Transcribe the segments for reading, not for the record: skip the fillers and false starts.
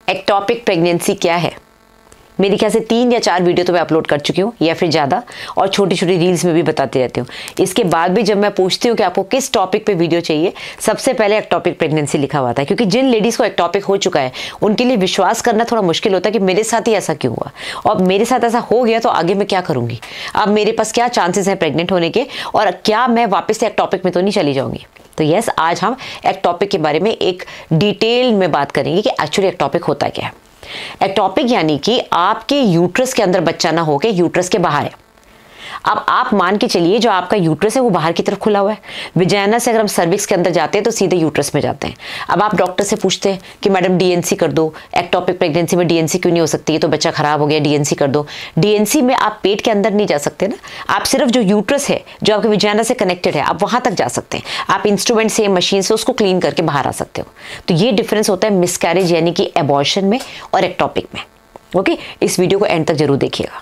Ectopic pregnancy क्या है? मेरे ख्याल से 3 या 4 वीडियो तो मैं अपलोड कर चुकी हूँ या फिर ज़्यादा, और छोटी छोटी रील्स में भी बताती रहती हूँ। इसके बाद भी जब मैं पूछती हूँ कि आपको किस टॉपिक पे वीडियो चाहिए, सबसे पहले एक्टॉपिक प्रेगनेंसी लिखा हुआ था, क्योंकि जिन लेडीज़ को एक्टॉपिक हो चुका है उनके लिए विश्वास करना थोड़ा मुश्किल होता है कि मेरे साथ ही ऐसा क्यों हुआ, और मेरे साथ ऐसा हो गया तो आगे मैं क्या करूँगी, अब मेरे पास क्या चांसेस हैं प्रेग्नेंट होने के, और क्या मैं वापस से एक्टॉपिक में तो नहीं चली जाऊँगी। तो यस, आज हम एक्टॉपिक के बारे में एक डिटेल में बात करेंगे कि एक्चुअली एक्टॉपिक होता क्या है। एक्टॉपिक यानी कि आपके यूट्रस के अंदर बच्चा ना होके यूट्रस के बाहर है। अब आप मान के चलिए जो आपका यूट्रस है वो बाहर की तरफ खुला हुआ है। विजाइना से अगर हम सर्विक्स के अंदर जाते हैं तो सीधे यूट्रस में जाते हैं। अब आप डॉक्टर से पूछते हैं कि मैडम डीएनसी कर दो, एक्टॉपिक प्रेगनेंसी में डीएनसी क्यों नहीं हो सकती है, तो बच्चा खराब हो गया, डीएनसी कर दो। डीएनसी में आप पेट के अंदर नहीं जा सकते ना, आप सिर्फ जो यूट्रस है जो आपके विजाइना से कनेक्टेड है आप वहां तक जा सकते हैं। आप इंस्ट्रूमेंट से, मशीन से उसको क्लीन करके बाहर आ सकते हो। तो ये डिफरेंस होता है मिसकैरेज यानी कि एबॉर्शन में और एक्टॉपिक में। ओके, इस वीडियो को एंड तक जरूर देखिएगा।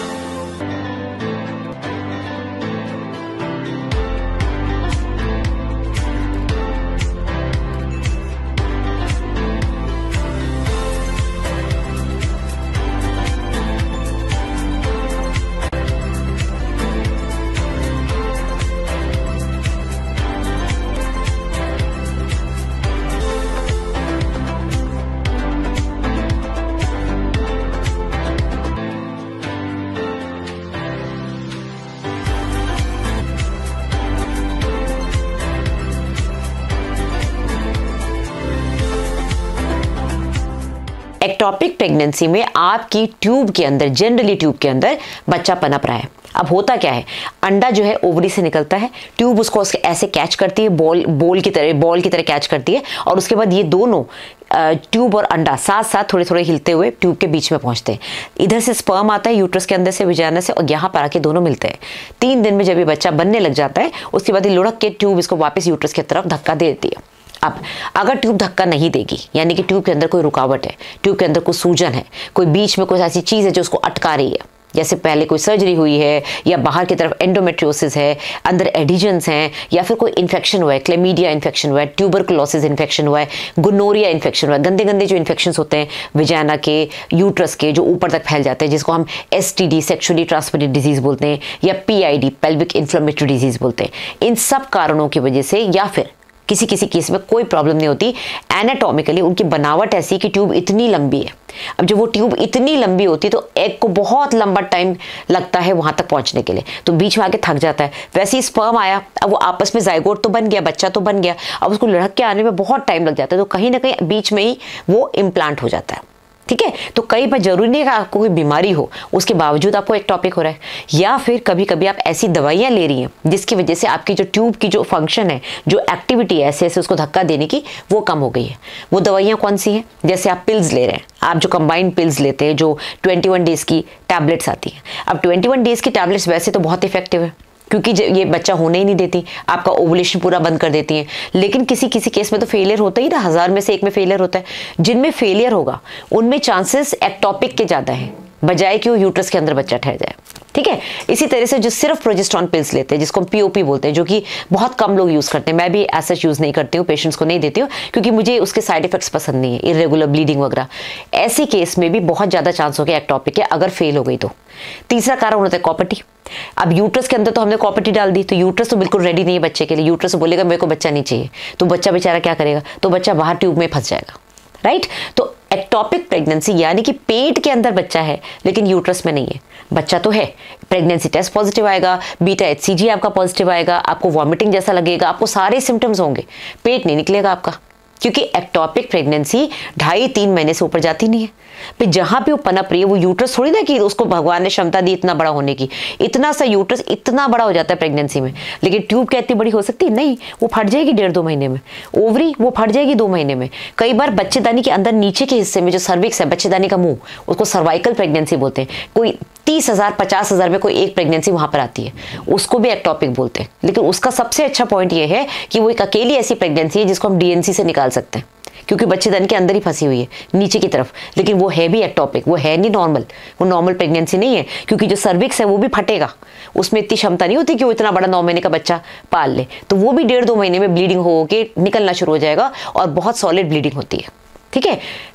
एक्टॉपिक प्रेगनेंसी में आपकी ट्यूब के अंदर, जनरली ट्यूब के अंदर बच्चा पनप रहा है। अब होता क्या है, अंडा जो है ओवरी से निकलता है, ट्यूब उसको ऐसे कैच करती है, बॉल की तरह कैच करती है, और उसके बाद ये दोनों ट्यूब और अंडा साथ साथ थोड़े थोड़े हिलते हुए ट्यूब के बीच में पहुंचते हैं। इधर से स्पर्म आता है यूट्रस के अंदर से, विजाइना से, और यहाँ पर आके दोनों मिलते हैं। 3 दिन में जब ये बच्चा बनने लग जाता है उसके बाद ये लुढ़क के ट्यूब इसको वापस यूट्रस की तरफ धक्का दे देती है। अब अगर ट्यूब धक्का नहीं देगी, यानी कि ट्यूब के अंदर कोई रुकावट है, ट्यूब के अंदर कोई सूजन है, कोई बीच में कोई ऐसी चीज़ है जो उसको अटका रही है, जैसे पहले कोई सर्जरी हुई है, या बाहर की तरफ एंडोमेट्रियोसिस है, अंदर एडिजन्स हैं, या फिर कोई इन्फेक्शन हुआ है, क्लेमीडिया इन्फेक्शन हुआ है, ट्यूबरकुलोसिस इन्फेक्शन हुआ है, गोनोरिया इन्फेक्शन हुआ है, गंदे गंदे जो इन्फेक्शंस होते हैं विजाइना के, यूट्रस के, जो ऊपर तक फैल जाते हैं, जिसको हम एसटीडी, सेक्सुअली ट्रांसमिटेड डिजीज बोलते हैं, या पीआईडी, पेल्विक इन्फ्लेमेटरी डिजीज बोलते हैं। इन सब कारणों की वजह से, या फिर किसी किसी केस में कोई प्रॉब्लम नहीं होती, एनाटॉमिकली उनकी बनावट ऐसी कि ट्यूब इतनी लंबी है। अब जब वो ट्यूब इतनी लंबी होती है तो एग को बहुत लंबा टाइम लगता है वहां तक पहुंचने के लिए, तो बीच में आके थक जाता है। वैसे ही स्पर्म आया, अब वो आपस में जाइगोट तो बन गया, बच्चा तो बन गया, अब उसको लुढ़क के आने में बहुत टाइम लग जाता है, तो कहीं ना कहीं बीच में ही वो इम्प्लांट हो जाता है। ठीक है, तो कई बार जरूरी नहीं है कि आपको कोई बीमारी हो उसके बावजूद आपको एक्टॉपिक हो रहा है, या फिर कभी कभी आप ऐसी दवाइयां ले रही हैं जिसकी वजह से आपकी जो ट्यूब की जो फंक्शन है, जो एक्टिविटी है ऐसे ऐसे उसको धक्का देने की, वो कम हो गई है। वो दवाइयां कौन सी हैं? जैसे आप पिल्स ले रहे हैं, आप जो कंबाइंड पिल्स लेते हैं, जो 21 डेज की टैबलेट्स आती हैं। अब 21 डेज की टैबलेट्स वैसे तो बहुत इफेक्टिव है, क्योंकि ये बच्चा होने ही नहीं देती, आपका ओवुलेशन पूरा बंद कर देती हैं। लेकिन किसी किसी केस में तो फेलियर होता ही ना, 1000 में से 1 में फेलियर होता है। जिनमें फेलियर होगा उनमें चांसेस एक्टॉपिक के ज़्यादा हैं, बजाय कि वो यूट्रस के अंदर बच्चा ठहर जाए। ठीक है, इसी तरह से जो सिर्फ प्रोजेस्टेरॉन पिल्स लेते हैं, जिसको हम पीओपी बोलते हैं, जो कि बहुत कम लोग यूज़ करते हैं, मैं भी ऐसा यूज़ नहीं करती हूँ, पेशेंट्स को नहीं देती हूँ, क्योंकि मुझे उसके साइड इफेक्ट्स पसंद नहीं है, इरेगुलर ब्लीडिंग वगैरह। ऐसे केस में भी बहुत ज़्यादा चांस हो गया एक्टॉपिक के, अगर फेल हो गई तो। तीसरा कारण होता है कॉपर्टी। अब यूट्रस के अंदर तो हमने कॉपर्टी डाल दी, तो यूट्रस तो बिल्कुल रेडी नहीं है बच्चे के लिए। यूट्रस तो बोलेगा मेरे को बच्चा नहीं चाहिए, तो बच्चा बेचारा क्या करेगा, तो बच्चा बाहर ट्यूब में फंस जाएगा। राइट, तो एक्टॉपिक प्रेगनेंसी यानी कि पेट के अंदर बच्चा है लेकिन यूट्रस में नहीं है। बच्चा तो है, प्रेगनेंसी टेस्ट पॉजिटिव आएगा, बीटा HCG आपका पॉजिटिव आएगा, आपको वॉमिटिंग जैसा लगेगा, आपको सारे सिम्टम्स होंगे, पेट नहीं निकलेगा आपका, क्योंकि एक्टॉपिक प्रेगनेंसी 2.5-3 महीने से ऊपर जाती नहीं है। फिर जहां पे वो पनप रही है, वो यूट्रस थोड़ी ना कि उसको भगवान ने क्षमता दी इतना बड़ा होने की, इतना सा यूट्रस इतना बड़ा हो जाता है प्रेगनेंसी में। लेकिन ट्यूब क्या इतनी बड़ी हो सकती है? नहीं, वो फट जाएगी 1.5-2 महीने में। ओवरी वो फट जाएगी 2 महीने में। कई बार बच्चेदानी के अंदर नीचे के हिस्से में जो सर्विक्स है, बच्चेदानी का मुंह, उसको सर्वाइकल प्रेगनेंसी बोलते हैं। कोई 30,000-50,000 में कोई एक प्रेगनेंसी वहां पर आती है, उसको भी एक्टॉपिक बोलते हैं। लेकिन उसका सबसे अच्छा पॉइंट ये है कि वो एक अकेली ऐसी प्रेगनेंसी है जिसको हम डीएनसी से निकाल सकते हैं, क्योंकि बच्चेदानी के अंदर ही फंसी हुई है नीचे की तरफ। लेकिन वो है भी एक्टॉपिक, वो है नहीं नॉर्मल, वो नॉर्मल प्रेगनेंसी नहीं है, क्योंकि जो सर्विक्स है वो भी फटेगा, उसमें इतनी क्षमता नहीं होती कि वो इतना बड़ा 9 महीने का बच्चा पाल ले। तो वो भी 1.5-2 महीने में ब्लीडिंग हो के निकलना शुरू हो जाएगा, और बहुत सॉलिड ब्लीडिंग होती है। ठीक है,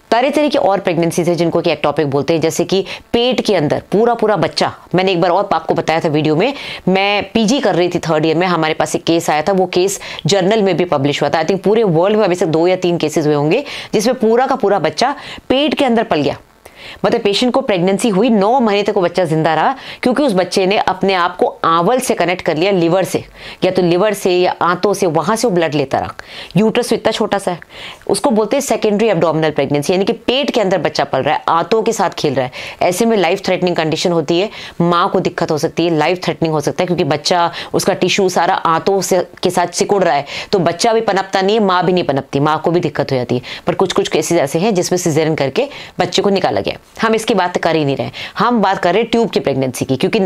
तरह तरह की और प्रेगनेंसीज है जिनको कि एक्टोपिक बोलते हैं, जैसे कि पेट के अंदर पूरा पूरा बच्चा। मैंने एक बार और आपको बताया था वीडियो में, मैं पीजी कर रही थी 3rd ईयर में, हमारे पास एक केस आया था, वो केस जर्नल में भी पब्लिश हुआ था। आई थिंक पूरे वर्ल्ड में अभी तक 2 या 3 केसेस हुए होंगे जिसमें पूरा का पूरा बच्चा पेट के अंदर पल गया। मतलब पेशेंट को प्रेगनेंसी हुई, 9 महीने तक वो बच्चा जिंदा रहा, क्योंकि उस बच्चे ने अपने आप को आंवल से कनेक्ट कर लिया, लिवर से, या तो लिवर से या आंतों से, वहां से वो ब्लड लेता रहा। यूट्रस इतना छोटा सा है, उसको बोलते हैं सेकेंडरी एब्डोमिनल प्रेगनेंसी, यानी कि पेट के अंदर बच्चा पल रहा है, आंतों के साथ खेल रहा है। ऐसे में लाइफ थ्रेटनिंग कंडीशन होती है, माँ को दिक्कत हो सकती है, लाइफ थ्रेटनिंग हो सकता है, क्योंकि बच्चा, उसका टिश्यू सारा आंतों से के साथ सिकुड़ रहा है, तो बच्चा भी पनपता नहीं है, माँ भी नहीं पनपती, माँ को भी दिक्कत हो जाती है। पर कुछ कुछ केसेस ऐसे हैं जिसमें सिजेरियन करके बच्चे को निकाला गया। हम इसकी बात कर ही नहीं रहे, हम बात कर रहे हैं ट्यूब की प्रेगनेंसी की, क्योंकि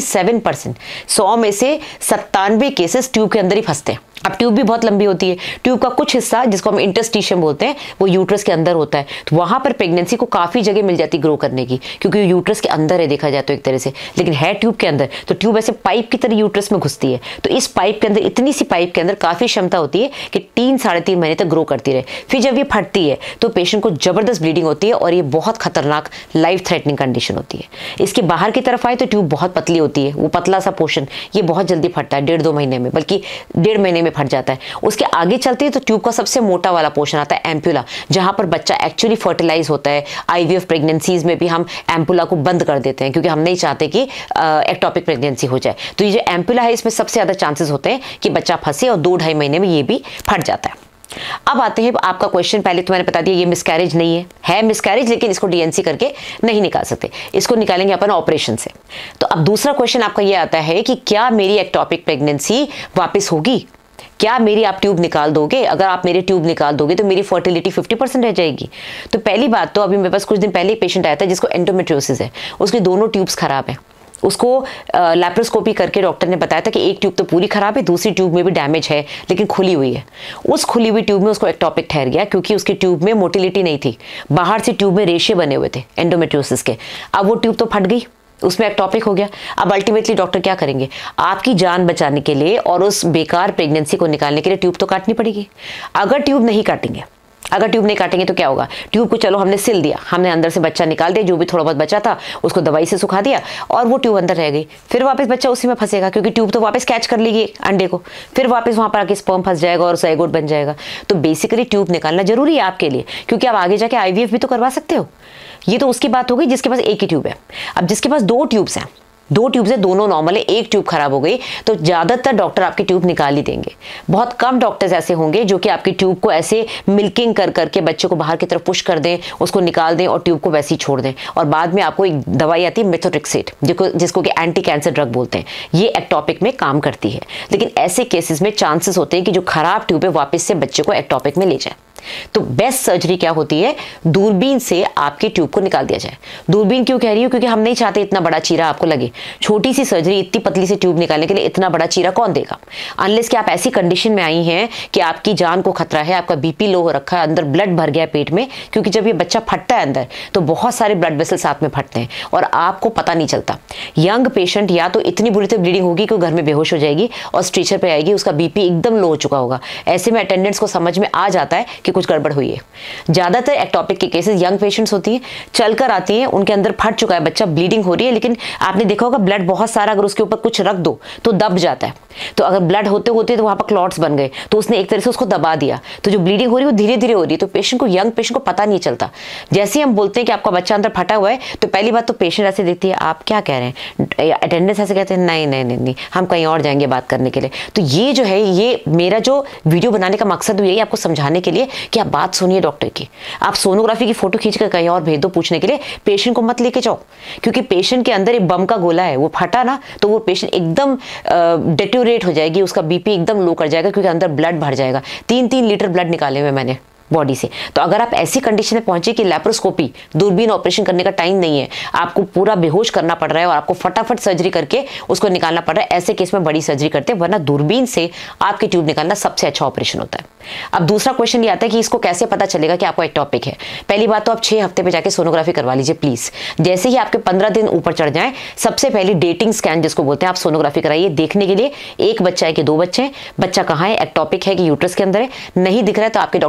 97% 100 में से 97 केसेस ट्यूब के अंदर ही फंसते हैं। अब ट्यूब भी बहुत लंबी होती है, ट्यूब का कुछ हिस्सा जिसको हम इंटरस्टिशियम बोलते हैं वो यूट्रस के अंदर होता है, तो वहां पर प्रेगनेंसी को काफी जगह मिल जाती है ग्रो करने की, क्योंकि यूट्रस के अंदर है देखा जाए तो एक तरह से, लेकिन है ट्यूब के अंदर। तो ट्यूब ऐसे पाइप की तरह यूट्रस में घुसती है, तो इस पाइप के अंदर, इतनी सी पाइप के अंदर काफी क्षमता होती है कि 3-3.5 महीने तक ग्रो करती रहे। फिर जब ये फटती है तो पेशेंट को जबरदस्त ब्लीडिंग होती है और ये बहुत खतरनाक लाइफ थ्रेटनिंग कंडीशन होती है। इसके बाहर की तरफ आए तो ट्यूब बहुत पतली होती है, वो पतला सा पोर्शन ये बहुत जल्दी फटता है, 1.5-2 महीने में, बल्कि 1.5 महीने में फट जाता है। उसके आगे चलते हैं तो ट्यूब का सबसे मोटा वाला पोर्शन आता है एम्पुला, जहां पर बच्चा एक्चुअली फर्टिलाइज होता है। आईवीएफ प्रेगनेंसीज में भी हम एम्पुला को बंद कर देते हैं, क्योंकि हम नहीं चाहते कि एक्टोपिक प्रेगनेंसी हो जाए। तो ये जो एम्पुला है इसमें सबसे ज्यादा चांसेस होते हैं कि बच्चा फंसे, और 2-2.5 महीने में ये भी फट जाता है। अब आते हैं आपका क्वेश्चन, पहले तो मैंने बता दिया ये मिसकैरेज नहीं है मिसकैरेज, लेकिन इसको डीएनसी करके नहीं निकाल सकते, इसको निकालेंगे अपन ऑपरेशन से। तो अब दूसरा क्वेश्चन आपका ये आता है कि क्या मेरी एक्टोपिक प्रेगनेंसी वापस होगी? क्या मेरी आप ट्यूब निकाल दोगे? अगर आप मेरे ट्यूब निकाल दोगे तो मेरी फर्टिलिटी 50% रह जाएगी। तो पहली बात तो, अभी मेरे पास कुछ दिन पहले एक पेशेंट आया था जिसको एंडोमेट्रियोसिस है, उसकी दोनों ट्यूब्स खराब है। उसको लैप्रोस्कोपी करके डॉक्टर ने बताया था कि एक ट्यूब तो पूरी खराब है, दूसरी ट्यूब में भी डैमेज है लेकिन खुली हुई है। उस खुली हुई ट्यूब में उसको एक्टोपिक ठहर गया, क्योंकि उसकी ट्यूब में मोटिलिटी नहीं थी, बाहर से ट्यूब में रेशे बने हुए थे एंडोमेट्रियोसिस के। अब वो ट्यूब तो फट गई, उसमें एक्टोपिक हो गया। अब अल्टीमेटली डॉक्टर क्या करेंगे? आपकी जान बचाने के लिए और उस बेकार प्रेगनेंसी को निकालने के लिए ट्यूब तो काटनी पड़ेगी। अगर ट्यूब नहीं काटेंगे तो क्या होगा? ट्यूब को चलो हमने सिल दिया, हमने अंदर से बच्चा निकाल दिया, जो भी थोड़ा बहुत बचा था उसको दवाई से सुखा दिया और वो ट्यूब अंदर रह गई। फिर वापस बच्चा उसी में फंसेगा, क्योंकि ट्यूब तो वापस कैच कर लेगी अंडे को, फिर वापस वहां पर आके स्पर्म फंस जाएगा और ज़ायगोट बन जाएगा। तो बेसिकली ट्यूब निकालना जरूरी है आपके लिए, क्योंकि आप आगे जाके आईवीएफ भी तो करवा सकते हो। ये तो उसकी बात हो गई जिसके पास एक ही ट्यूब है। अब जिसके पास 2 ट्यूब्स हैं, 2 ट्यूब्स है, दोनों नॉर्मल है, एक ट्यूब खराब हो गई, तो ज्यादातर डॉक्टर आपकी ट्यूब निकाल ही देंगे। बहुत कम डॉक्टर्स ऐसे होंगे जो कि आपकी ट्यूब को ऐसे मिल्किंग कर करके बच्चे को बाहर की तरफ पुश कर दें, उसको निकाल दें और ट्यूब को वैसे ही छोड़ दें। और बाद में आपको एक दवाई आती है मेथोट्रेक्सेट, जिसको कि एंटी कैंसर ड्रग बोलते हैं, ये एक्टोपिक में काम करती है। लेकिन ऐसे केसेस में चांसेस होते हैं कि जो खराब ट्यूब है वापस से बच्चे को एक्टोपिक में ले जाए। तो बेस्ट सर्जरी क्या होती है? दूरबीन से आपकी ट्यूब को निकाल दिया जाए। दूरबीन क्यों कह रही हूं? क्योंकि हम नहीं चाहते इतना बड़ा चीरा आपको लगे। छोटी सी सर्जरी इतनी पतली सी ट्यूब निकालने के लिए इतना बड़ा चीरा कौन देगा? अनलेस कि आप ऐसी कंडीशन में आई हैं कि आपकी जान को खतरा है, आपका बीपी लो हो रखा है, अंदर ब्लड भर गया है पेट में, क्योंकि जब ये बच्चा फटता है अंदर तो बहुत सारे ब्लड वेसल साथ में फटते हैं और आपको पता नहीं चलता। यंग पेशेंट या तो इतनी बुरी तरह ब्लीडिंग होगी कि घर में बेहोश हो जाएगी और स्ट्रेचर पे आएगी, उसका बीपी एकदम लो हो चुका होगा। ऐसे में अटेंडेंट्स को समझ में आ जाता है कि कुछ गड़बड़ हुई है। ज्यादातर एक्टोपिक के केसेस यंग पेशेंट्स होती हैं, चलकर आती हैं, उनके अंदर फट चुका है बच्चा, ब्लीडिंग हो रही है, लेकिन आपने देखा होगा ब्लड बहुत सारा अगर उसके ऊपर कुछ रख दो तो दब जाता है। तो अगर ब्लड होते होते तो वहां पर क्लॉट्स बन गए, तो उसने एक तरह से उसको दबा दिया, तो जो ब्लीडिंग हो रही है वो धीरे धीरे हो रही है। तो पेशेंट को, यंग पेशेंट को पता नहीं चलता। जैसे ही हम बोलते हैं कि आपका बच्चा अंदर फटा हुआ है, तो पहली बात तो पेशेंट ऐसे देखती है, आप क्या कह रहे हैं? अटेंडेंस ऐसे कहते हैं, नहीं नहीं नहीं नहीं, हम कहीं और जाएंगे बात करने के लिए। तो ये जो है, ये मेरा जो वीडियो बनाने का मकसद यही आपको समझाने के लिए कि आप बात सुनिए डॉक्टर की। आप सोनोग्राफी की फोटो खींचकर कहीं और भेज दो पूछने के लिए, पेशेंट को मत लेके जाओ, क्योंकि पेशेंट के अंदर एक बम का गोला है, वो फटा ना तो वो पेशेंट एकदम डिटेरियोरेट हो जाएगी, उसका बीपी एकदम लो कर जाएगा, क्योंकि अंदर ब्लड भर जाएगा। 3-3 लीटर ब्लड निकाले हुए मैंने बॉडी से। तो अगर आप ऐसी कंडीशन में पहुंचे कि लैप्रोस्कोपी, दूरबीन ऑपरेशन करने का टाइम नहीं है, आपको पूरा बेहोश करना पड़ रहा है और आपको फटाफट सर्जरी करके उसको निकालना पड़ रहा है, ऐसे केस में बड़ी सर्जरी करते हैं, वरना दूरबीन से आपकी ट्यूब निकालना सबसे अच्छा ऑपरेशन होता है। अब दूसरा क्वेश्चन ये आता है कि इसको कैसे पता चलेगा कि आपको एक्टोपिक है? पहली बात तो आप 6 हफ्ते पे जाके सोनोग्राफी करवा लीजिए प्लीज। जैसे ही आपके 15 दिन ऊपर चढ़ जाए, सबसे पहले डेटिंग स्कैन जिसको बोलते हैं, आप सोनोग्राफी कराइए, देखने के लिए एक बच्चा है कि 2 बच्चे हैं, बच्चा कहाँ है, एक्टोपिक है कि यूट्रस के अंदर है। नहीं दिख रहा है तो आपके डॉक्टर बीटा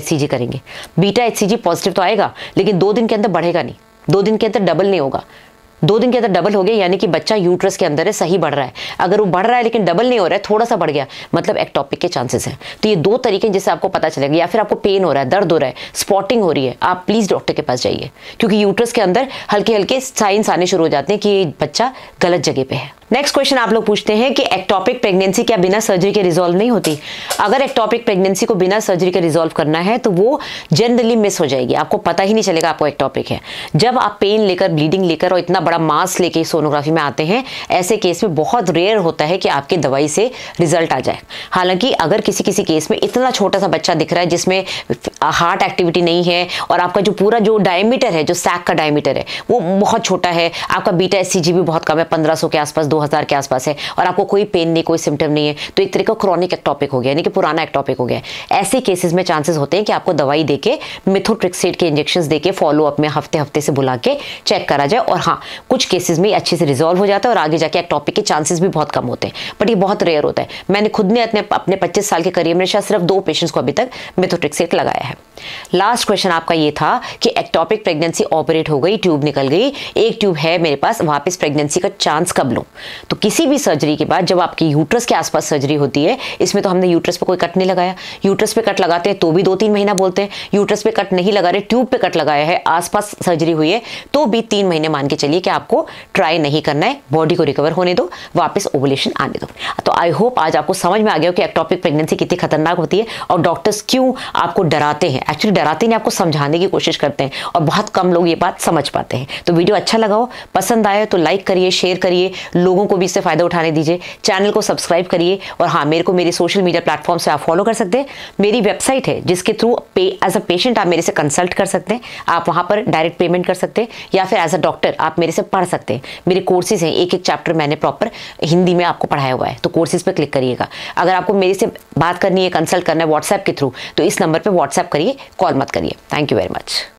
HCG करेंगे। बीटा HCG पॉजिटिव तो आएगा, लेकिन 2 दिन के अंदर बढ़ेगा नहीं, 2 दिन के अंदर डबल नहीं होगा। 2 दिन के अंदर डबल हो गया यानी कि बच्चा यूट्रस के अंदर है, सही बढ़ रहा है। अगर वो बढ़ रहा है लेकिन डबल नहीं हो रहा है, थोड़ा सा बढ़ गया, मतलब एक्टोपिक के चांसेस हैं। तो ये 2 तरीके जिससे आपको पता चलेगा। या फिर आपको पेन हो रहा है, दर्द हो रहा है, स्पॉटिंग हो रही है, आप प्लीज डॉक्टर के पास जाइए, क्योंकि यूट्रस के अंदर हल्के हल्के साइंस आने शुरू हो जाते हैं कि ये बच्चा गलत जगह पे है। नेक्स्ट क्वेश्चन आप लोग पूछते हैं कि एक्टोपिक प्रेगनेंसी क्या बिना सर्जरी के रिजॉल्व नहीं होती? अगर एक्टोपिक प्रेगनेंसी को बिना सर्जरी के रिजॉल्व करना है तो वो जनरली मिस हो जाएगी, आपको पता ही नहीं चलेगा आपको एक्टोपिक है। जब आप पेन लेकर, ब्लीडिंग लेकर और इतना बड़ा मास लेके सोनोग्राफी में आते हैं, ऐसे केस में बहुत रेयर होता है कि आपके दवाई से रिजल्ट आ जाए। हालांकि अगर किसी किसी केस में इतना छोटा सा बच्चा दिख रहा है जिसमें हार्ट एक्टिविटी नहीं है और आपका जो पूरा जो डायमीटर है, जो सैक का डायमीटर है वो बहुत छोटा है, आपका बीटा HCG भी बहुत कम है, 1500 के आसपास, 2000 के आसपास है, और आपको कोई पेन नहीं, कोई सिम्टम नहीं है, तो एक तरह का क्रॉनिक एक्टोपिक हो गया, यानी कि पुराना एक्टोपिक हो गया। ऐसे केसेस में चांसेस होते हैं कि आपको दवाई देके, मिथोट्रिक्सेट के इंजेक्शंस देके फॉलो अप में हफ्ते हफ्ते से बुला के चेक करा जाए। और हाँ, कुछ केसेस में अच्छे से रिजॉल्व हो जाता है और आगे जाके एक्टोपिक के चांसेस भी बहुत कम होते हैं, बट ये बहुत रेयर होता है। मैंने खुद ने अपने 25 साल के करियर में शायद सिर्फ 2 पेशेंट्स को अभी तक मिथोट्रिक्सेट लगाया है। लास्ट क्वेश्चन आपका ये था कि एक्टोपिक प्रेगनेंसी ऑपरेट हो गई, ट्यूब निकल गई, एक ट्यूब है मेरे पास, वापस प्रेगनेंसी का चांस कब लूं? तो किसी भी सर्जरी के बाद जब आपकी यूट्रस के आसपास सर्जरी होती है, इसमें तो हमने यूट्रस पे कोई कट नहीं लगाया, यूट्रस पे कट लगाते हैं तो भी 2-3 महीना बोलते हैं, यूट्रस पे कट नहीं लगा रहे, ट्यूब पे कट लगाया है, आसपास सर्जरी हुई है, तो भी 3 महीने मान के चलिए कि आपको ट्राई नहीं करना है, बॉडी को रिकवर होने दो, वापस ओवुलेशन आने दो। तो आई होप आज आपको समझ में आ गया कि एक्टोपिक प्रेगनेंसी कितनी खतरनाक होती है और डॉक्टर्स क्यों आपको डराते हैं। एक्चुअली डराते नहीं, आपको समझाने की कोशिश करते हैं और बहुत कम लोग ये बात समझ पाते हैं। तो वीडियो अच्छा लगा हो, पसंद आया तो लाइक करिए, शेयर करिए, लोगों को भी इससे फायदा उठाने दीजिए, चैनल को सब्सक्राइब करिए। और हाँ, मेरे को मेरी सोशल मीडिया प्लेटफॉर्म से आप फॉलो कर सकते हैं। मेरी वेबसाइट है जिसके थ्रू एज अ पेशेंट आप मेरे से कंसल्ट कर सकते हैं, आप वहां पर डायरेक्ट पेमेंट कर सकते हैं, या फिर एज अ डॉक्टर आप मेरे से पढ़ सकते हैं। मेरे कोर्सेज हैं, एक एक चैप्टर मैंने प्रॉपर हिंदी में आपको पढ़ाया हुआ है, तो कोर्सेज पे क्लिक करिएगा। अगर आपको मेरे से बात करनी है, कंसल्ट करना है व्हाट्सएप के थ्रू, तो इस नंबर पे व्हाट्सएप करिए, कॉल मत करिए। Thank you very much.